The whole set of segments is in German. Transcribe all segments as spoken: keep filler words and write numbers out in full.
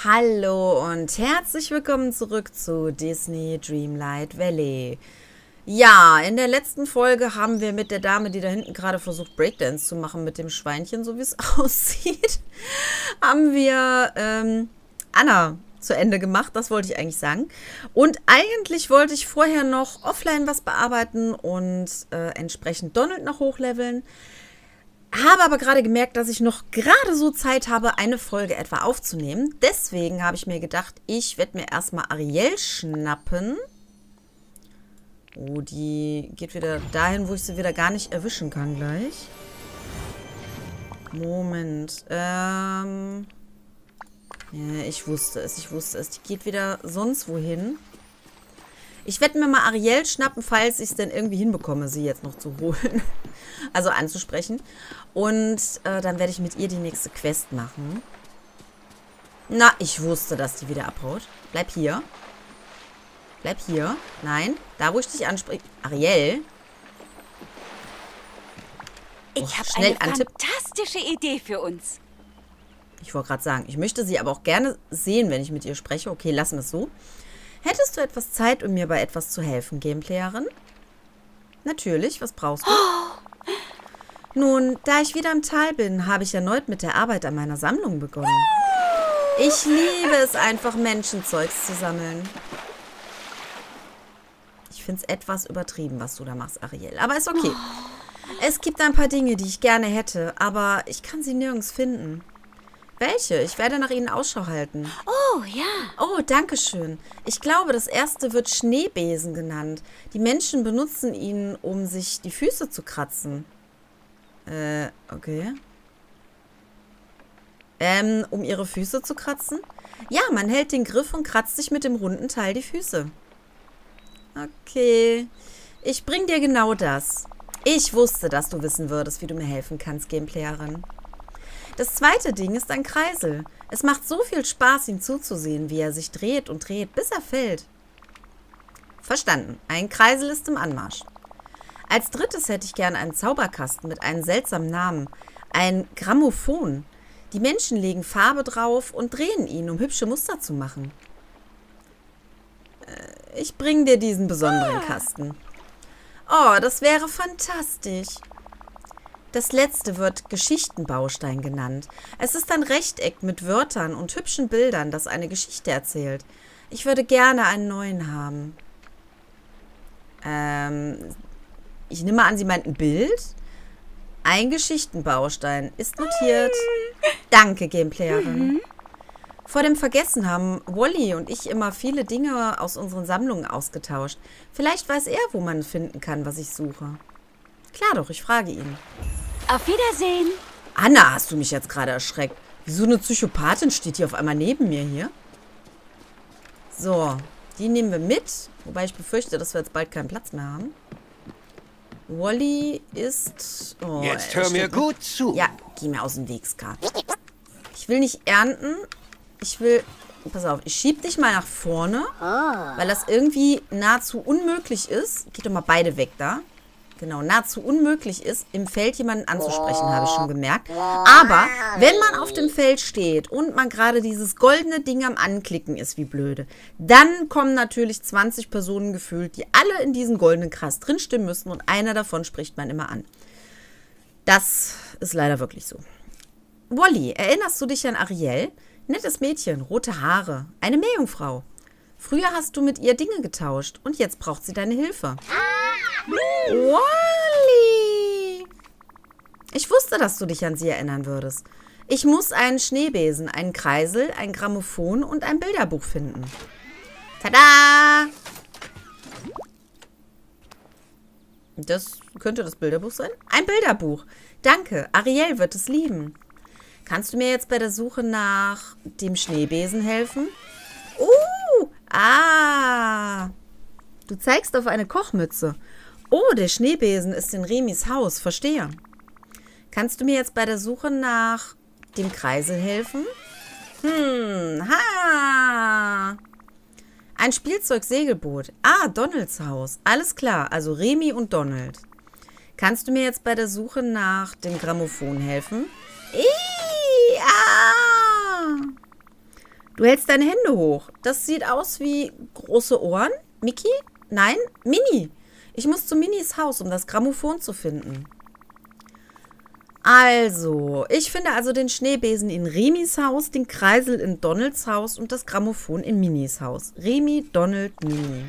Hallo und herzlich willkommen zurück zu Disney Dreamlight Valley. Ja, in der letzten Folge haben wir mit der Dame, die da hinten gerade versucht Breakdance zu machen mit dem Schweinchen, so wie es aussieht, haben wir ähm, Anna zu Ende gemacht, das wollte ich eigentlich sagen. Und eigentlich wollte ich vorher noch offline was bearbeiten und äh, entsprechend Donald noch hochleveln. Habe aber gerade gemerkt, dass ich noch gerade so Zeit habe, eine Folge etwa aufzunehmen. Deswegen habe ich mir gedacht, ich werde mir erstmal Ariel schnappen. Oh, die geht wieder dahin, wo ich sie wieder gar nicht erwischen kann gleich. Moment. Ähm. Ja, ich wusste es, ich wusste es. Die geht wieder sonst wohin. Ich werde mir mal Ariel schnappen, falls ich es denn irgendwie hinbekomme, sie jetzt noch zu holen. Also anzusprechen. Und äh, dann werde ich mit ihr die nächste Quest machen. Na, ich wusste, dass die wieder abhaut. Bleib hier. Bleib hier. Nein, da wo ich dich anspreche. Ariel. Ich oh, habe schnell eine antippen. fantastische Idee für uns. Ich wollte gerade sagen, ich möchte sie aber auch gerne sehen, wenn ich mit ihr spreche. Okay, lassen wir es so. Hättest du etwas Zeit, um mir bei etwas zu helfen, Gameplayerin? Natürlich, was brauchst du? Oh. Nun, da ich wieder im Tal bin, habe ich erneut mit der Arbeit an meiner Sammlung begonnen. Ich liebe es einfach, Menschenzeugs zu sammeln. Ich finde es etwas übertrieben, was du da machst, Ariel. Aber ist okay. Es gibt ein paar Dinge, die ich gerne hätte, aber ich kann sie nirgends finden. Welche? Ich werde nach ihnen Ausschau halten. Oh, ja. Oh, danke schön. Ich glaube, das erste wird Schneebesen genannt. Die Menschen benutzen ihn, um sich die Füße zu kratzen. Äh, okay. Ähm, um ihre Füße zu kratzen? Ja, man hält den Griff und kratzt sich mit dem runden Teil die Füße. Okay. Ich bring dir genau das. Ich wusste, dass du wissen würdest, wie du mir helfen kannst, Gameplayerin. Das zweite Ding ist ein Kreisel. Es macht so viel Spaß, ihm zuzusehen, wie er sich dreht und dreht, bis er fällt. Verstanden. Ein Kreisel ist im Anmarsch. Als drittes hätte ich gern einen Zauberkasten mit einem seltsamen Namen. Ein Grammophon. Die Menschen legen Farbe drauf und drehen ihn, um hübsche Muster zu machen. Äh, ich bringe dir diesen besonderen Kasten. Oh, das wäre fantastisch. Das letzte wird Geschichtenbaustein genannt. Es ist ein Rechteck mit Wörtern und hübschen Bildern, das eine Geschichte erzählt. Ich würde gerne einen neuen haben. Ähm, ich nehme an, Sie meint ein Bild? Ein Geschichtenbaustein ist notiert. Danke, Gameplayerin. Mhm. Vor dem Vergessen haben Wally und ich immer viele Dinge aus unseren Sammlungen ausgetauscht. Vielleicht weiß er, wo man finden kann, was ich suche. Klar doch, ich frage ihn. Auf Wiedersehen. Anna, hast du mich jetzt gerade erschreckt? Wieso eine Psychopathin steht hier auf einmal neben mir hier? So, die nehmen wir mit. Wobei ich befürchte, dass wir jetzt bald keinen Platz mehr haben. Wally ist... Oh, jetzt hör mir gut zu. Ja, geh mir aus dem Weg, Skat. Ich will nicht ernten. Ich will... Pass auf, ich schieb dich mal nach vorne. Weil das irgendwie nahezu unmöglich ist. Geht doch mal beide weg da. Genau, nahezu unmöglich ist, im Feld jemanden anzusprechen, habe ich schon gemerkt. Aber wenn man auf dem Feld steht und man gerade dieses goldene Ding am Anklicken ist, wie blöde, dann kommen natürlich zwanzig Personen gefühlt, die alle in diesen goldenen Kreis drinstimmen müssen und einer davon spricht man immer an. Das ist leider wirklich so. Wally, erinnerst du dich an Ariel? Nettes Mädchen, rote Haare, eine Meerjungfrau. Früher hast du mit ihr Dinge getauscht und jetzt braucht sie deine Hilfe. Wally! Ich wusste, dass du dich an sie erinnern würdest. Ich muss einen Schneebesen, einen Kreisel, ein Grammophon und ein Bilderbuch finden. Tada! Das könnte das Bilderbuch sein? Ein Bilderbuch. Danke, Ariel wird es lieben. Kannst du mir jetzt bei der Suche nach dem Schneebesen helfen? Uh! Ah! Du zeigst auf eine Kochmütze. Oh, der Schneebesen ist in Remis Haus. Verstehe. Kannst du mir jetzt bei der Suche nach dem Kreisel helfen? Hm, ha! Ein Spielzeug-Segelboot. Ah, Donalds Haus. Alles klar, also Remi und Donald. Kannst du mir jetzt bei der Suche nach dem Grammophon helfen? Ih, ah! Du hältst deine Hände hoch. Das sieht aus wie große Ohren. Mickey? Nein, Mini. Ich muss zu Minis Haus, um das Grammophon zu finden. Also, ich finde also den Schneebesen in Remis Haus, den Kreisel in Donalds Haus und das Grammophon in Minis Haus. Remi, Donald, Mini.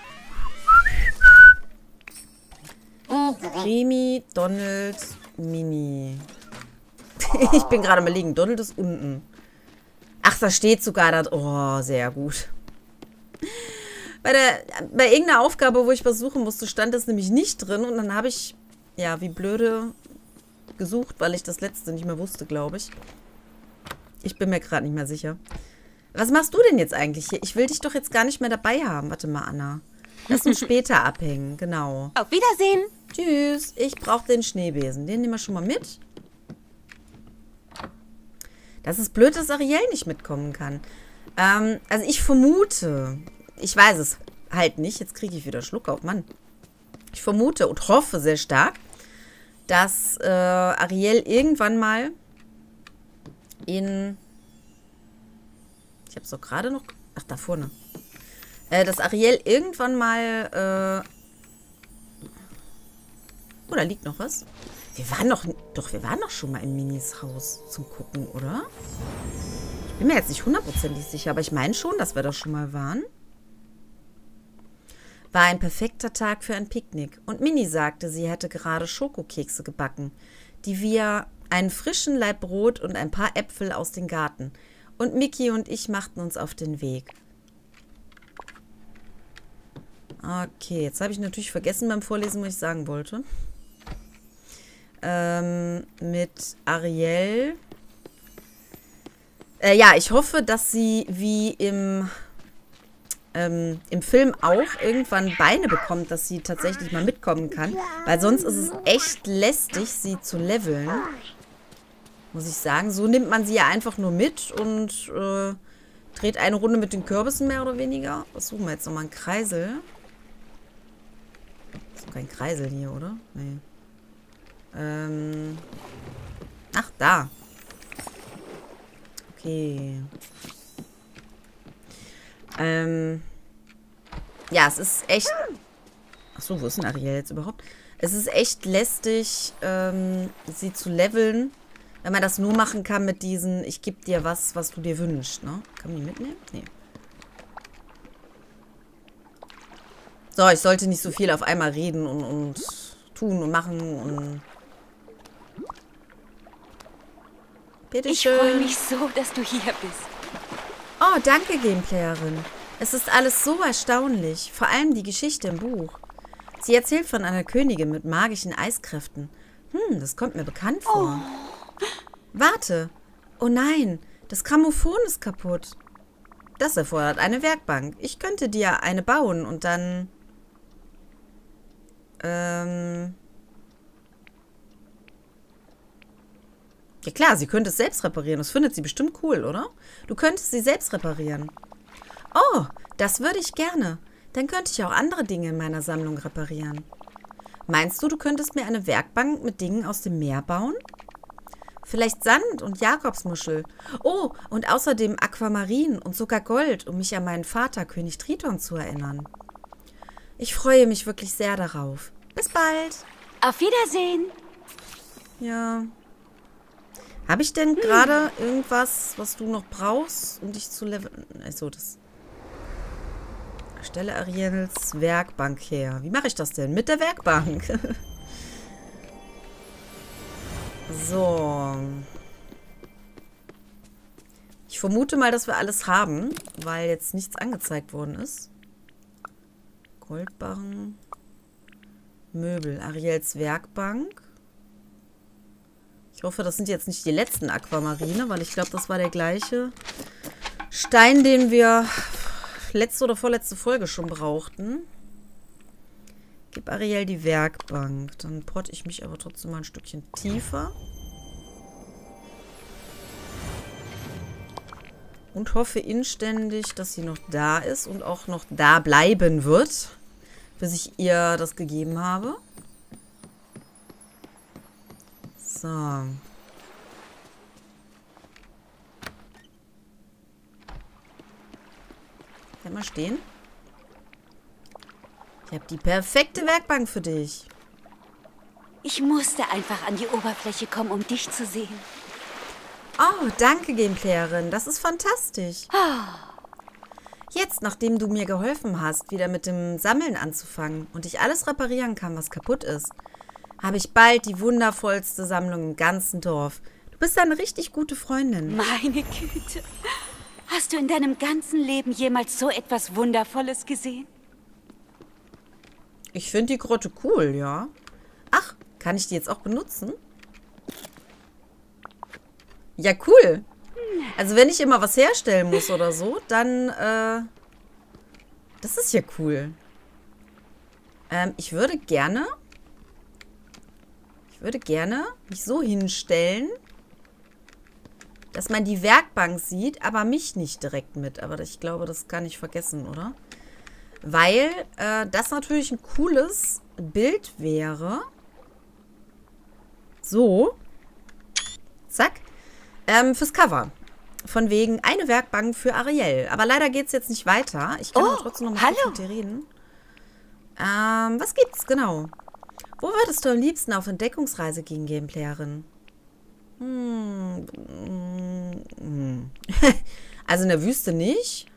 Remi, Donald, Mini. Ich bin gerade mal liegen. Donald ist unten. Ach, da steht sogar das. Oh, sehr gut. Bei, der, bei irgendeiner Aufgabe, wo ich was suchen musste, stand das nämlich nicht drin. Und dann habe ich, ja, wie blöde gesucht, weil ich das letzte nicht mehr wusste, glaube ich. Ich bin mir gerade nicht mehr sicher. Was machst du denn jetzt eigentlich hier? Ich will dich doch jetzt gar nicht mehr dabei haben. Warte mal, Anna. Lass uns später abhängen, genau. Auf Wiedersehen. Tschüss. Ich brauche den Schneebesen. Den nehmen wir schon mal mit. Das ist blöd, dass Ariel nicht mitkommen kann. Ähm, also ich vermute, ich weiß es halt nicht, jetzt kriege ich wieder Schluck auf, Mann. Ich vermute und hoffe sehr stark, dass äh, Ariel irgendwann mal in... Ich habe es doch gerade noch... Ach, da vorne. Äh, dass Ariel irgendwann mal... Äh, oh, da liegt noch was. Wir waren doch... Doch, wir waren doch schon mal in Minis Haus zum Gucken, oder? Ich bin mir jetzt nicht hundertprozentig sicher, aber ich meine schon, dass wir da schon mal waren. War ein perfekter Tag für ein Picknick. Und Mini sagte, sie hätte gerade Schokokekse gebacken, die wir einen frischen Laib Brot und ein paar Äpfel aus dem Garten. Und Mickey und ich machten uns auf den Weg. Okay, jetzt habe ich natürlich vergessen beim Vorlesen, was ich sagen wollte. Ähm, mit Ariel. Äh, ja, ich hoffe, dass sie wie im... Ähm, im Film auch irgendwann Beine bekommt, dass sie tatsächlich mal mitkommen kann. Weil sonst ist es echt lästig, sie zu leveln. Muss ich sagen. So nimmt man sie ja einfach nur mit und äh, dreht eine Runde mit den Kürbissen mehr oder weniger. Was suchen wir jetzt nochmal? Ein Kreisel. Ist doch kein Kreisel hier, oder? Nee. Ähm. Ach, da. Okay. Ähm, ja, es ist echt... Achso, wo ist denn Ariel jetzt überhaupt? Es ist echt lästig, ähm, sie zu leveln, wenn man das nur machen kann mit diesen, ich gebe dir was, was du dir wünschst, ne? Kann man die mitnehmen? Nee. So, ich sollte nicht so viel auf einmal reden und, und tun und machen und... Bitte Ich schön. freue mich so, dass du hier bist. Oh, danke, Gameplayerin. Es ist alles so erstaunlich. Vor allem die Geschichte im Buch. Sie erzählt von einer Königin mit magischen Eiskräften. Hm, das kommt mir bekannt vor. Oh. Warte. Oh nein, das Grammophon ist kaputt. Das erfordert eine Werkbank. Ich könnte dir eine bauen und dann... Ähm... Ja klar, sie könnte es selbst reparieren. Das findet sie bestimmt cool, oder? Du könntest sie selbst reparieren. Oh, das würde ich gerne. Dann könnte ich auch andere Dinge in meiner Sammlung reparieren. Meinst du, du könntest mir eine Werkbank mit Dingen aus dem Meer bauen? Vielleicht Sand und Jakobsmuschel. Oh, und außerdem Aquamarin und sogar Gold, um mich an meinen Vater, König Triton, zu erinnern. Ich freue mich wirklich sehr darauf. Bis bald. Auf Wiedersehen. Ja... Habe ich denn gerade irgendwas, was du noch brauchst, um dich zu leveln? Achso, das... Stelle Ariels Werkbank her. Wie mache ich das denn? Mit der Werkbank. So. Ich vermute mal, dass wir alles haben, weil jetzt nichts angezeigt worden ist. Goldbarren. Möbel. Ariels Werkbank. Ich hoffe, das sind jetzt nicht die letzten Aquamarine, weil ich glaube, das war der gleiche Stein, den wir letzte oder vorletzte Folge schon brauchten. Gib Ariel die Werkbank. Dann porte ich mich aber trotzdem mal ein Stückchen tiefer. Und hoffe inständig, dass sie noch da ist und auch noch da bleiben wird, bis ich ihr das gegeben habe. So. Bleib mal stehen. Ich habe die perfekte Werkbank für dich. Ich musste einfach an die Oberfläche kommen, um dich zu sehen. Oh, danke, Gameplayerin. Das ist fantastisch. Jetzt, nachdem du mir geholfen hast, wieder mit dem Sammeln anzufangen und ich alles reparieren kann, was kaputt ist, habe ich bald die wundervollste Sammlung im ganzen Dorf. Du bist eine richtig gute Freundin. Meine Güte. Hast du in deinem ganzen Leben jemals so etwas Wundervolles gesehen? Ich finde die Grotte cool, ja. Ach, kann ich die jetzt auch benutzen? Ja, cool. Also wenn ich immer was herstellen muss oder so, dann, äh, das ist ja cool. Ähm, ich würde gerne, ich würde gerne mich so hinstellen, dass man die Werkbank sieht, aber mich nicht direkt mit. Aber ich glaube, das kann ich vergessen, oder? Weil äh, das natürlich ein cooles Bild wäre. So. Zack. Ähm, fürs Cover. Von wegen eine Werkbank für Ariel. Aber leider geht es jetzt nicht weiter. Ich kann Oh, aber trotzdem noch mal hallo. kurz mit dir reden. Ähm, was gibt's genau? Wo würdest du am liebsten auf Entdeckungsreise gehen, Gameplayerin? Hm. hm. Also in der Wüste nicht.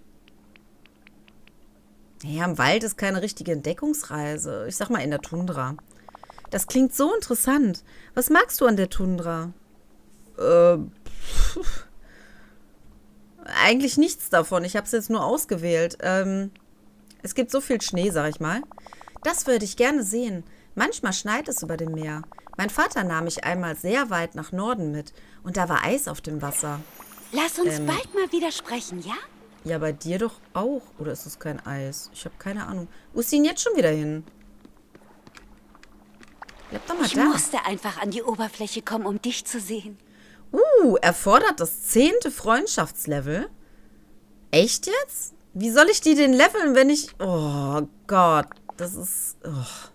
Ja, im Wald ist keine richtige Entdeckungsreise. Ich sag mal in der Tundra. Das klingt so interessant. Was magst du an der Tundra? Äh, pff. Eigentlich nichts davon. Ich habe es jetzt nur ausgewählt. Ähm, es gibt so viel Schnee, sag ich mal. Das würde ich gerne sehen. Manchmal schneit es über dem Meer. Mein Vater nahm mich einmal sehr weit nach Norden mit. Und da war Eis auf dem Wasser. Lass uns Ähm. bald mal wieder sprechen, ja? Ja, bei dir doch auch. Oder ist es kein Eis? Ich habe keine Ahnung. Wo ist sie denn jetzt schon wieder hin? Bleib doch mal Ich da. musste einfach an die Oberfläche kommen, um dich zu sehen. Uh, erfordert das zehnte Freundschaftslevel? Echt jetzt? Wie soll ich die denn leveln, wenn ich... Oh Gott, das ist... Oh.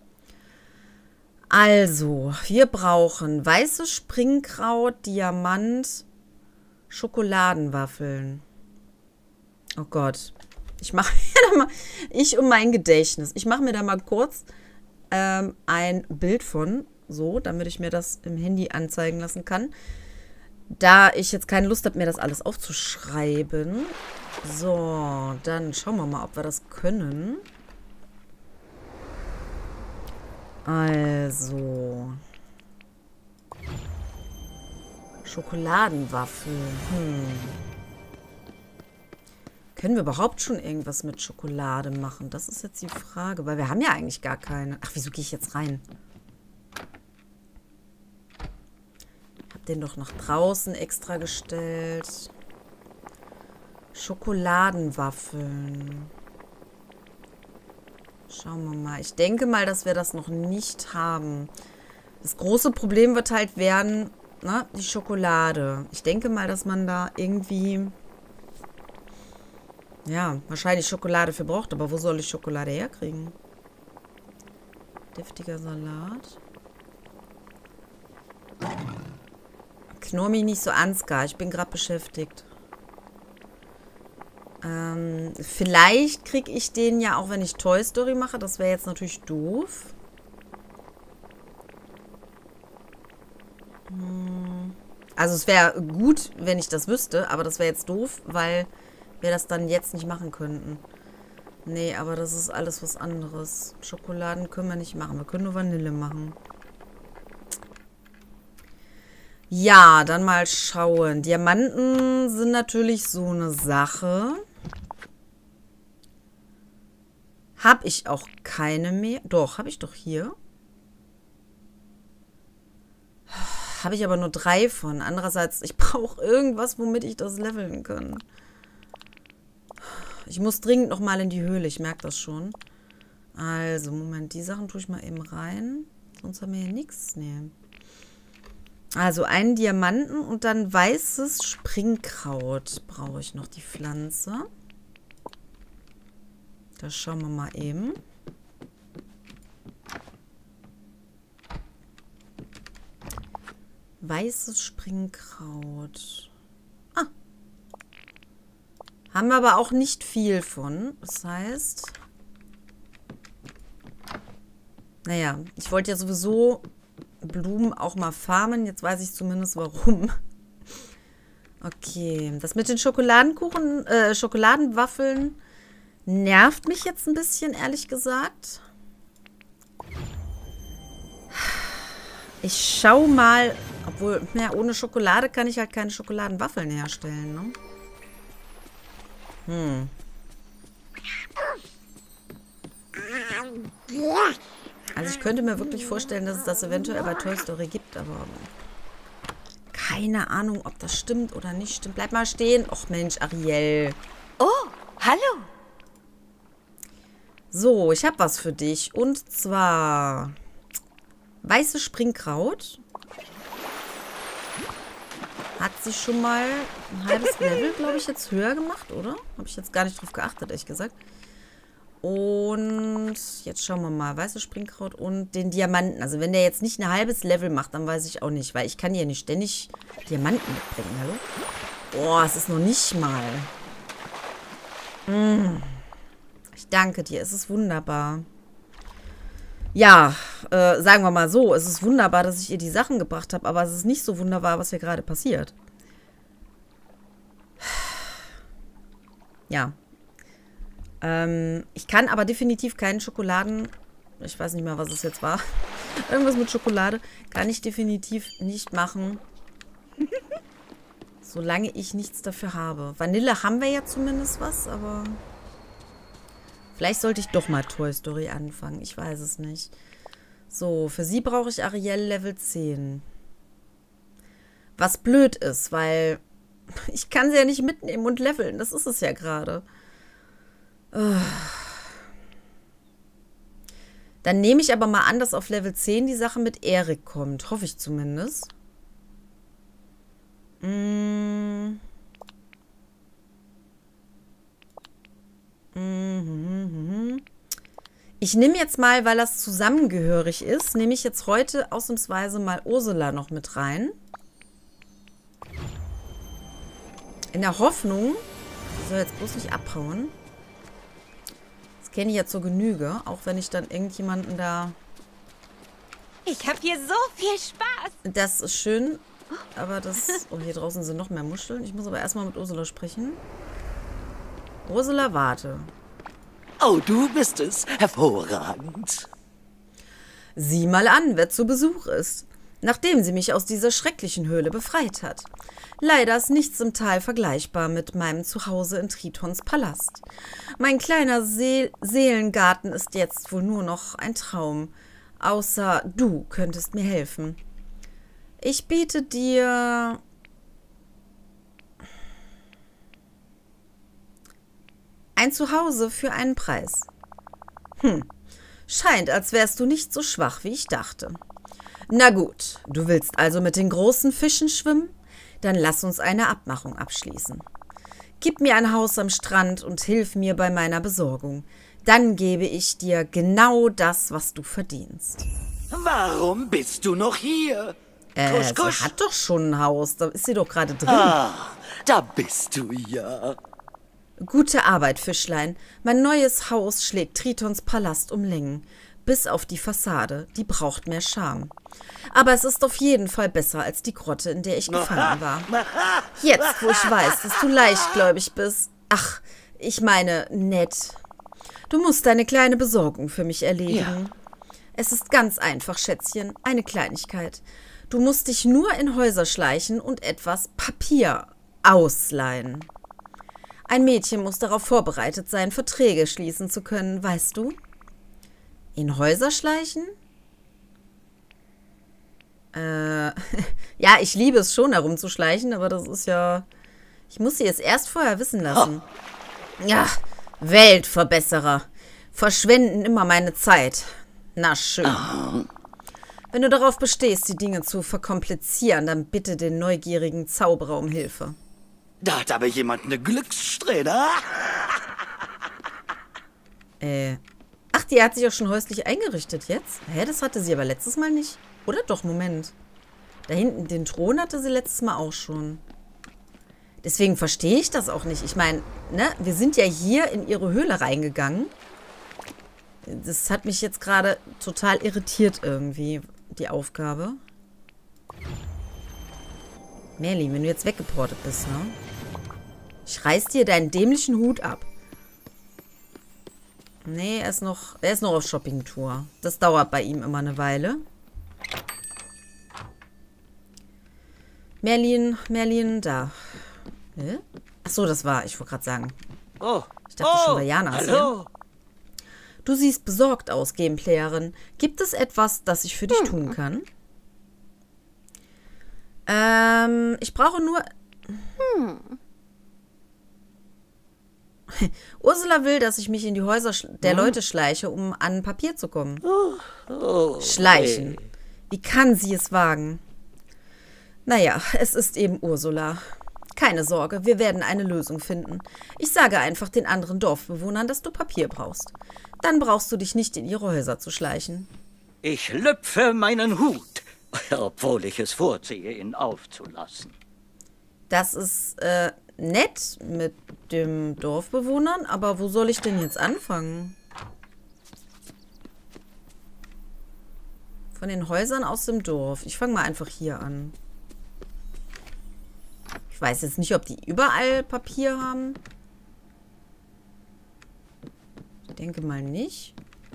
Also, wir brauchen weißes Springkraut, Diamant, Schokoladenwaffeln. Oh Gott. Ich mache mir da mal... Ich um mein Gedächtnis. Ich mache mir da mal kurz ähm, ein Bild von, so, damit ich mir das im Handy anzeigen lassen kann. Da ich jetzt keine Lust habe, mir das alles aufzuschreiben. So, dann schauen wir mal, ob wir das können. Also. Schokoladenwaffeln. Hm. Können wir überhaupt schon irgendwas mit Schokolade machen? Das ist jetzt die Frage, weil wir haben ja eigentlich gar keine. Ach, wieso gehe ich jetzt rein? Den doch nach draußen extra gestellt. Schokoladenwaffeln. Schauen wir mal. Ich denke mal, dass wir das noch nicht haben. Das große Problem wird halt werden, ne, die Schokolade. Ich denke mal, dass man da irgendwie, ja, wahrscheinlich Schokolade für braucht. Aber wo soll ich Schokolade herkriegen? Deftiger Salat. Knurr mich nicht so an, Ska. Ich bin gerade beschäftigt. Ähm, vielleicht kriege ich den ja auch, wenn ich Toy Story mache. Das wäre jetzt natürlich doof. Hm. Also es wäre gut, wenn ich das wüsste, aber das wäre jetzt doof, weil wir das dann jetzt nicht machen könnten. Nee, aber das ist alles was anderes. Schokoladen können wir nicht machen. Wir können nur Vanille machen. Ja, dann mal schauen. Diamanten sind natürlich so eine Sache. Habe ich auch keine mehr? Doch, habe ich doch hier. Habe ich aber nur drei von. Andererseits, ich brauche irgendwas, womit ich das leveln kann. Ich muss dringend nochmal in die Höhle. Ich merke das schon. Also, Moment. Die Sachen tue ich mal eben rein. Sonst haben wir hier nichts. Nee. Also einen Diamanten und dann weißes Springkraut brauche ich noch, die Pflanze. Das schauen wir mal eben. Weißes Springkraut. Ah. Haben wir aber auch nicht viel von. Das heißt... Naja, ich wollte ja sowieso Blumen auch mal farmen. Jetzt weiß ich zumindest warum. Okay, das mit den Schokoladenkuchen, äh, Schokoladenwaffeln nervt mich jetzt ein bisschen, ehrlich gesagt. Ich schau mal, obwohl, ja, ohne Schokolade kann ich halt keine Schokoladenwaffeln herstellen, ne? Hm. Also ich könnte mir wirklich vorstellen, dass es das eventuell bei Toy Story gibt, aber keine Ahnung, ob das stimmt oder nicht stimmt. Bleib mal stehen. Och Mensch, Ariel. Oh, hallo. So, ich habe was für dich. Und zwar weiße Springkraut. Hat sie schon mal ein halbes Level, glaube ich, jetzt höher gemacht, oder? Habe ich jetzt gar nicht drauf geachtet, ehrlich gesagt. Und jetzt schauen wir mal. Weiße Springkraut und den Diamanten. Also wenn der jetzt nicht ein halbes Level macht, dann weiß ich auch nicht. Weil ich kann hier nicht ständig Diamanten mitbringen. Hallo? Boah, es ist noch nicht mal. Mm. Ich danke dir. Es ist wunderbar. Ja, äh, sagen wir mal so. Es ist wunderbar, dass ich ihr die Sachen gebracht habe. Aber es ist nicht so wunderbar, was hier gerade passiert. Ja. Ähm, ich kann aber definitiv keinen Schokoladen... Ich weiß nicht mehr, was es jetzt war. Irgendwas mit Schokolade kann ich definitiv nicht machen. Solange ich nichts dafür habe. Vanille haben wir ja zumindest was, aber... Vielleicht sollte ich doch mal Toy Story anfangen. Ich weiß es nicht. So, für sie brauche ich Ariel Level zehn. Was blöd ist, weil... Ich kann sie ja nicht mitnehmen und leveln. Das ist es ja gerade. Dann nehme ich aber mal an, dass auf Level zehn die Sache mit Erik kommt. Hoffe ich zumindest. Mm. Mm-hmm. Ich nehme jetzt mal, weil das zusammengehörig ist, nehme ich jetzt heute ausnahmsweise mal Ursula noch mit rein. In der Hoffnung, ich soll jetzt bloß nicht abhauen. Kenne ich ja zur Genüge, auch wenn ich dann irgendjemanden da... Ich habe hier so viel Spaß. Das ist schön, aber das... Oh, hier draußen sind noch mehr Muscheln. Ich muss aber erstmal mit Ursula sprechen. Ursula, warte. Oh, du bist es. Hervorragend. Sieh mal an, wer zu Besuch ist. Nachdem sie mich aus dieser schrecklichen Höhle befreit hat. Leider ist nichts im Tal vergleichbar mit meinem Zuhause in Tritons Palast. Mein kleiner See- Seelengarten ist jetzt wohl nur noch ein Traum. Außer du könntest mir helfen. Ich biete dir... ein Zuhause für einen Preis. Hm, scheint, als wärst du nicht so schwach, wie ich dachte. Na gut, du willst also mit den großen Fischen schwimmen? Dann lass uns eine Abmachung abschließen. Gib mir ein Haus am Strand und hilf mir bei meiner Besorgung. Dann gebe ich dir genau das, was du verdienst. Warum bist du noch hier? Äh, Kusch, kusch. sie hat doch schon ein Haus. Da ist sie doch gerade drin. Ah, da bist du ja. Gute Arbeit, Fischlein. Mein neues Haus schlägt Tritons Palast um Längen. Bis auf die Fassade. Die braucht mehr Charme. Aber es ist auf jeden Fall besser als die Grotte, in der ich gefangen war. Jetzt, wo ich weiß, dass du leichtgläubig bist. Ach, ich meine, nett. Du musst deine kleine Besorgung für mich erledigen. Ja. Es ist ganz einfach, Schätzchen. Eine Kleinigkeit. Du musst dich nur in Häuser schleichen und etwas Papier ausleihen. Ein Mädchen muss darauf vorbereitet sein, Verträge schließen zu können, weißt du? In Häuser schleichen? Äh, ja, ich liebe es schon, herumzuschleichen, aber das ist ja... Ich muss sie es erst vorher wissen lassen. Oh. Ja, Weltverbesserer. Verschwenden immer meine Zeit. Na schön. Oh. Wenn du darauf bestehst, die Dinge zu verkomplizieren, dann bitte den neugierigen Zauberer um Hilfe. Da hat aber jemand eine Glückssträhne. Äh... Ach, die hat sich auch schon häuslich eingerichtet jetzt? Hä, das hatte sie aber letztes Mal nicht. Oder doch, Moment. Da hinten den Thron hatte sie letztes Mal auch schon. Deswegen verstehe ich das auch nicht. Ich meine, ne, wir sind ja hier in ihre Höhle reingegangen. Das hat mich jetzt gerade total irritiert irgendwie, die Aufgabe. Merlin, wenn du jetzt weggeportet bist, ne? Ich reiß dir deinen dämlichen Hut ab. Nee, er ist noch, er ist noch auf Shoppingtour. Das dauert bei ihm immer eine Weile. Merlin, Merlin, da. Hä? Achso, das war, ich wollte gerade sagen. Oh, Ich dachte oh, schon bei Jana. hallo. Du siehst besorgt aus, Gameplayerin. Gibt es etwas, das ich für dich tun kann? Ähm, ich brauche nur... Hm. Ursula will, dass ich mich in die Häuser der hm? Leute schleiche, um an Papier zu kommen. Oh, oh, Schleichen. hey. Wie kann sie es wagen? Naja, es ist eben Ursula. Keine Sorge, wir werden eine Lösung finden. Ich sage einfach den anderen Dorfbewohnern, dass du Papier brauchst. Dann brauchst du dich nicht in ihre Häuser zu schleichen. Ich lüpfe meinen Hut, obwohl ich es vorziehe, ihn aufzulassen. Das ist äh, nett mit den Dorfbewohnern, aber wo soll ich denn jetzt anfangen? Von den Häusern aus dem Dorf. Ich fange mal einfach hier an. Ich weiß jetzt nicht, ob die überall Papier haben. Ich denke mal nicht.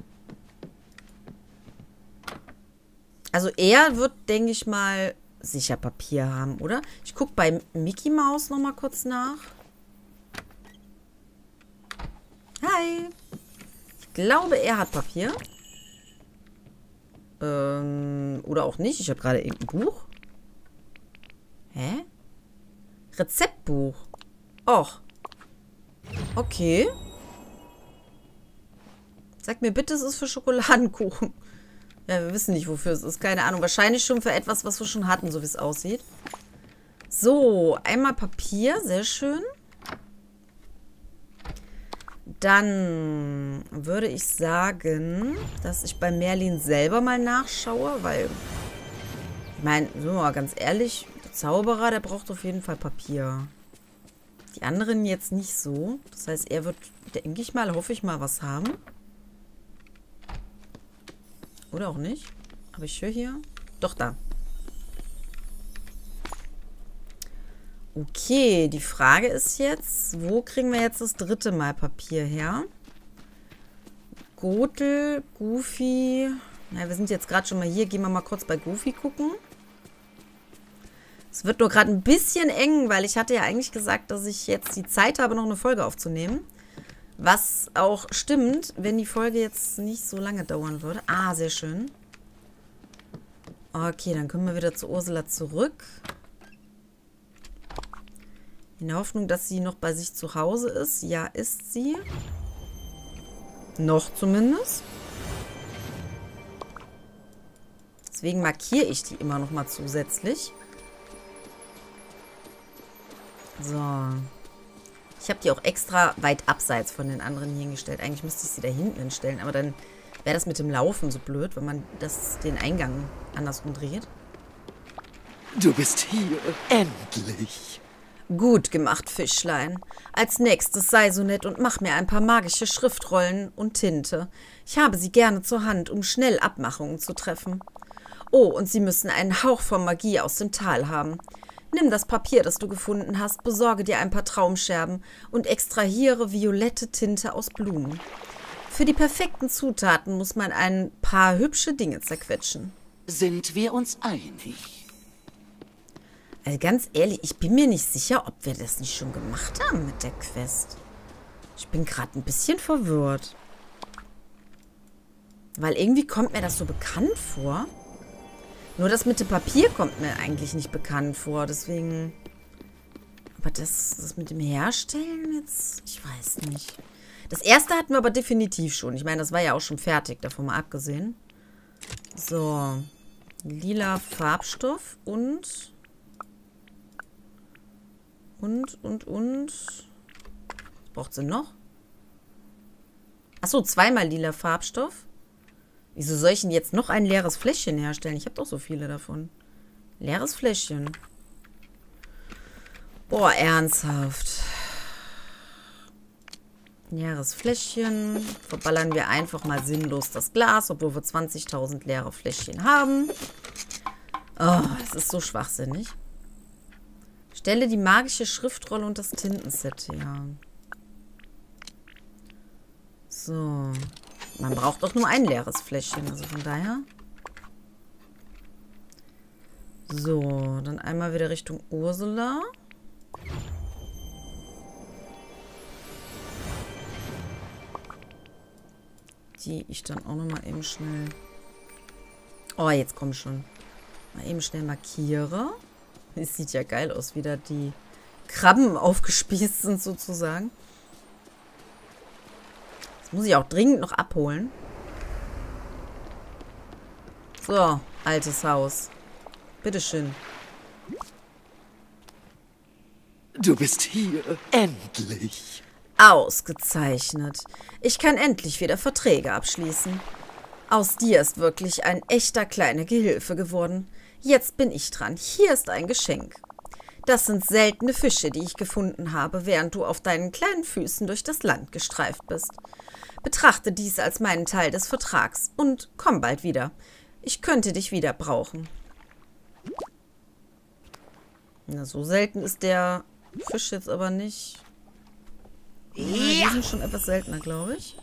Also er wird, denke ich mal, sicher Papier haben, oder? Ich gucke bei Mickey Mouse noch mal kurz nach. Hi. Ich glaube, er hat Papier. Ähm, oder auch nicht. Ich habe gerade irgendein Buch. Hä? Rezeptbuch. Och. Okay. Sag mir bitte, es ist für Schokoladenkuchen. Ja, wir wissen nicht, wofür es ist. Keine Ahnung. Wahrscheinlich schon für etwas, was wir schon hatten, so wie es aussieht. So, einmal Papier. Sehr schön. Dann würde ich sagen, dass ich bei Merlin selber mal nachschaue, weil, ich meine, so mal ganz ehrlich, der Zauberer, der braucht auf jeden Fall Papier. Die anderen jetzt nicht so. Das heißt, er wird, denke ich mal, hoffe ich mal, was haben. Oder auch nicht. Aber ich höre hier. Doch, da. Okay, die Frage ist jetzt, wo kriegen wir jetzt das dritte Mal Papier her? Gothel, Goofy. Na, wir sind jetzt gerade schon mal hier. Gehen wir mal kurz bei Goofy gucken. Es wird nur gerade ein bisschen eng, weil ich hatte ja eigentlich gesagt, dass ich jetzt die Zeit habe, noch eine Folge aufzunehmen. Was auch stimmt, wenn die Folge jetzt nicht so lange dauern würde. Ah, sehr schön. Okay, dann kommen wir wieder zu Ursula zurück. In der Hoffnung, dass sie noch bei sich zu Hause ist. Ja, ist sie. Noch zumindest. Deswegen markiere ich die immer noch mal zusätzlich. So. Ich habe die auch extra weit abseits von den anderen hier hingestellt. Eigentlich müsste ich sie da hinten hinstellen, aber dann wäre das mit dem Laufen so blöd, wenn man das, den Eingang anders umdreht. Du bist hier. Endlich. Gut gemacht, Fischlein. Als nächstes sei so nett und mach mir ein paar magische Schriftrollen und Tinte. Ich habe sie gerne zur Hand, um schnell Abmachungen zu treffen. Oh, und sie müssen einen Hauch von Magie aus dem Tal haben. Nimm das Papier, das du gefunden hast, besorge dir ein paar Traumscherben und extrahiere violette Tinte aus Blumen. Für die perfekten Zutaten muss man ein paar hübsche Dinge zerquetschen. Sind wir uns einig? Also ganz ehrlich, ich bin mir nicht sicher, ob wir das nicht schon gemacht haben mit der Quest. Ich bin gerade ein bisschen verwirrt. Weil irgendwie kommt mir das so bekannt vor. Nur das mit dem Papier kommt mir eigentlich nicht bekannt vor, deswegen... Aber das, das mit dem Herstellen jetzt, ich weiß nicht. Das erste hatten wir aber definitiv schon. Ich meine, das war ja auch schon fertig, davon mal abgesehen. So. Lila Farbstoff und... Und, und, und... Was braucht sie noch? Achso, zweimal lila Farbstoff. Wieso soll ich denn jetzt noch ein leeres Fläschchen herstellen? Ich habe doch so viele davon. Leeres Fläschchen. Boah, ernsthaft. Ein leeres Fläschchen. Verballern wir einfach mal sinnlos das Glas, obwohl wir zwanzigtausend leere Fläschchen haben. Oh, das ist so schwachsinnig. Stelle die magische Schriftrolle und das Tintenset her. So. Man braucht doch nur ein leeres Fläschchen, also von daher. So, dann einmal wieder Richtung Ursula. Die ich dann auch nochmal eben schnell... Oh, jetzt komm schon. Mal eben schnell markiere. Es sieht ja geil aus, wie da die Krabben aufgespießt sind sozusagen. Das muss ich auch dringend noch abholen. So, altes Haus. Bitteschön. Du bist hier. Endlich. Ausgezeichnet. Ich kann endlich wieder Verträge abschließen. Aus dir ist wirklich ein echter kleiner Gehilfe geworden. Jetzt bin ich dran. Hier ist ein Geschenk. Das sind seltene Fische, die ich gefunden habe, während du auf deinen kleinen Füßen durch das Land gestreift bist. Betrachte dies als meinen Teil des Vertrags und komm bald wieder. Ich könnte dich wieder brauchen. Na, so selten ist der Fisch jetzt aber nicht. Ja, die sind schon etwas seltener, glaube ich.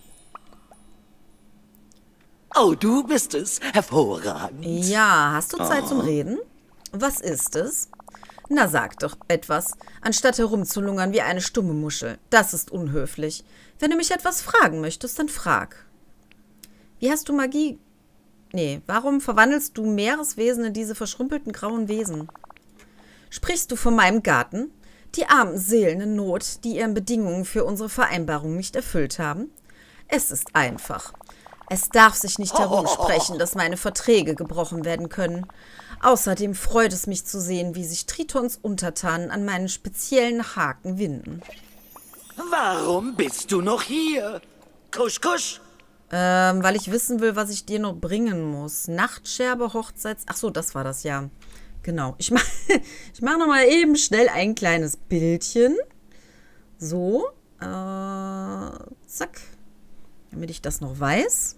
Oh, du bist es. Hervorragend. Ja, hast du Zeit zum Reden? Was ist es? Na, sag doch etwas, anstatt herumzulungern wie eine stumme Muschel. Das ist unhöflich. Wenn du mich etwas fragen möchtest, dann frag. Wie hast du Magie... Nee, warum verwandelst du Meereswesen in diese verschrumpelten grauen Wesen? Sprichst du von meinem Garten? Die armen Seelen in Not, die ihren Bedingungen für unsere Vereinbarung nicht erfüllt haben? Es ist einfach. Es darf sich nicht herumsprechen, dass meine Verträge gebrochen werden können. Außerdem freut es mich zu sehen, wie sich Tritons Untertanen an meinen speziellen Haken winden. Warum bist du noch hier? Kusch, kusch. Ähm, weil ich wissen will, was ich dir noch bringen muss. Nachtscherbe, Hochzeits... Ach so, das war das, ja. Genau. Ich mache ich mach nochmal eben schnell ein kleines Bildchen. So. Äh, zack. Damit ich das noch weiß.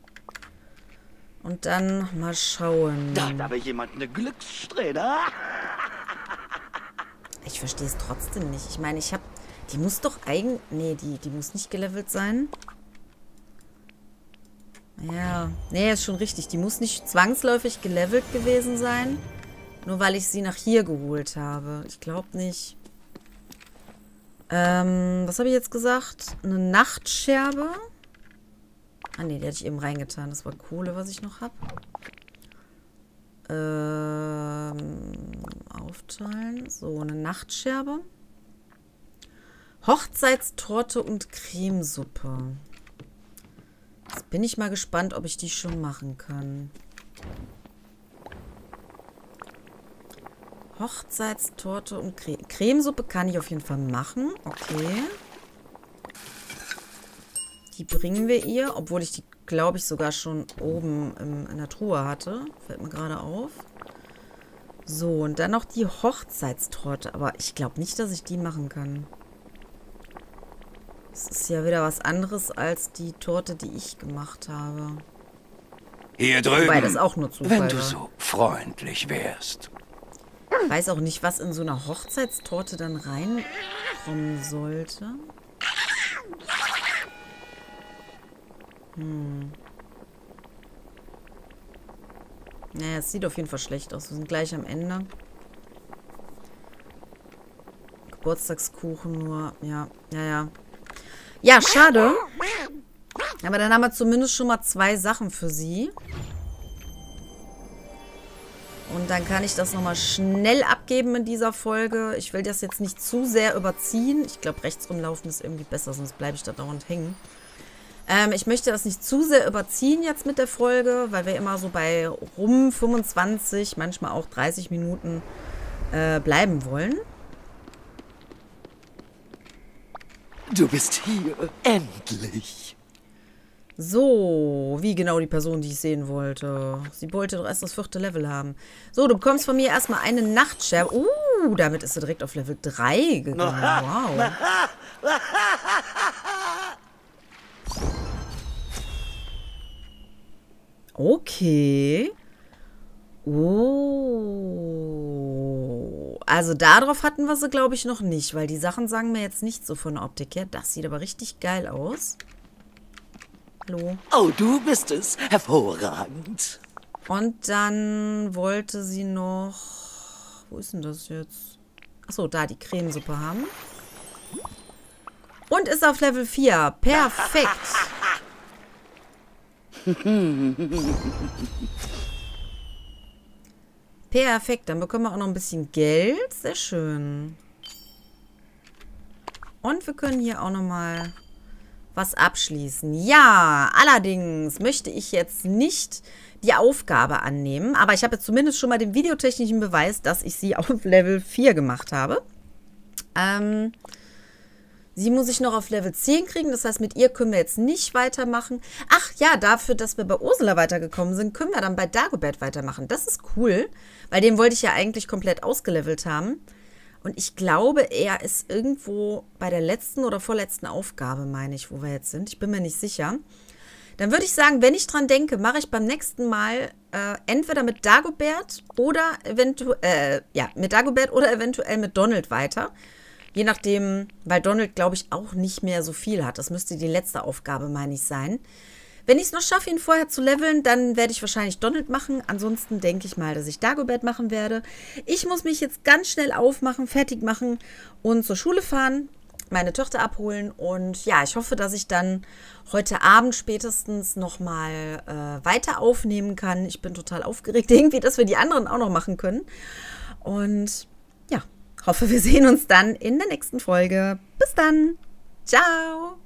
Und dann mal schauen. Da hat aber jemand eine Glückssträhne. Ich verstehe es trotzdem nicht. Ich meine, ich habe... Die muss doch eigentlich... Nee, die, die muss nicht gelevelt sein. Ja. Nee, ist schon richtig. Die muss nicht zwangsläufig gelevelt gewesen sein. Nur weil ich sie nach hier geholt habe. Ich glaube nicht. Ähm, was habe ich jetzt gesagt? Eine Nachtscherbe. Ah, nee, die hatte ich eben reingetan. Das war Kohle, was ich noch habe. Ähm, aufteilen. So, eine Nachtscherbe. Hochzeitstorte und Cremesuppe. Jetzt bin ich mal gespannt, ob ich die schon machen kann. Hochzeitstorte und Cre Cremesuppe kann ich auf jeden Fall machen. Okay. Die bringen wir ihr, obwohl ich die, glaube ich, sogar schon oben im, in der Truhe hatte. Fällt mir gerade auf. So, und dann noch die Hochzeitstorte. Aber ich glaube nicht, dass ich die machen kann. Das ist ja wieder was anderes als die Torte, die ich gemacht habe. Hier drüben, Wobei das auch nur Zufall wenn du war. so freundlich wärst. Ich weiß auch nicht, was in so einer Hochzeitstorte dann reinkommen sollte. Hm. Naja, es sieht auf jeden Fall schlecht aus. Wir sind gleich am Ende. Geburtstagskuchen nur. Ja, ja, ja. Ja, schade. Aber dann haben wir zumindest schon mal zwei Sachen für sie. Und dann kann ich das nochmal schnell abgeben in dieser Folge. Ich will das jetzt nicht zu sehr überziehen. Ich glaube, rechts rumlaufen ist irgendwie besser, sonst bleibe ich da dauernd hängen. Ähm, ich möchte das nicht zu sehr überziehen jetzt mit der Folge, weil wir immer so bei rum fünfundzwanzig, manchmal auch dreißig Minuten äh, bleiben wollen. Du bist hier. Endlich. So, wie genau die Person, die ich sehen wollte. Sie wollte doch erst das vierte Level haben. So, du bekommst von mir erstmal eine Nachtscherbe. Uh, Uh, damit ist er direkt auf Level drei gegangen. Wow. Okay. Oh. Also darauf hatten wir sie, glaube ich, noch nicht, weil die Sachen sagen mir jetzt nicht so von der Optik her. Das sieht aber richtig geil aus. Hallo. Oh, du bist es. Hervorragend. Und dann wollte sie noch... Wo ist denn das jetzt? Achso, da die Cremesuppe haben. Und ist auf Level vier. Perfekt. Perfekt. Dann bekommen wir auch noch ein bisschen Geld. Sehr schön. Und wir können hier auch nochmal was abschließen. Ja, allerdings möchte ich jetzt nicht die Aufgabe annehmen. Aber ich habe jetzt zumindest schon mal den videotechnischen Beweis, dass ich sie auf Level vier gemacht habe. Ähm, sie muss ich noch auf Level zehn kriegen. Das heißt, mit ihr können wir jetzt nicht weitermachen. Ach ja, dafür, dass wir bei Ursula weitergekommen sind, können wir dann bei Dagobert weitermachen. Das ist cool, weil den wollte ich ja eigentlich komplett ausgelevelt haben. Und ich glaube, er ist irgendwo bei der letzten oder vorletzten Aufgabe, meine ich, wo wir jetzt sind. Ich bin mir nicht sicher. Dann würde ich sagen, wenn ich dran denke, mache ich beim nächsten Mal äh, entweder mit Dagobert oder eventuell, äh, ja, mit Dagobert oder eventuell mit Donald weiter. Je nachdem, weil Donald, glaube ich, auch nicht mehr so viel hat. Das müsste die letzte Aufgabe, meine ich, sein. Wenn ich es noch schaffe, ihn vorher zu leveln, dann werde ich wahrscheinlich Donald machen. Ansonsten denke ich mal, dass ich Dagobert machen werde. Ich muss mich jetzt ganz schnell aufmachen, fertig machen und zur Schule fahren, meine Tochter abholen. Und ja, ich hoffe, dass ich dann heute Abend spätestens nochmal äh, weiter aufnehmen kann. Ich bin total aufgeregt irgendwie, dass wir die anderen auch noch machen können. Und ja, hoffe, wir sehen uns dann in der nächsten Folge. Bis dann. Ciao.